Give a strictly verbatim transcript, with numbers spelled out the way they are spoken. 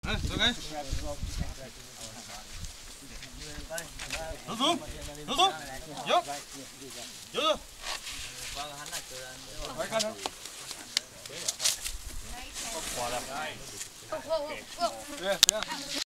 Đấy, được đấy. Nó xuống, nó xuống. Vô. Vô vô. Phải cân không? Quả là. Kìa, kìa.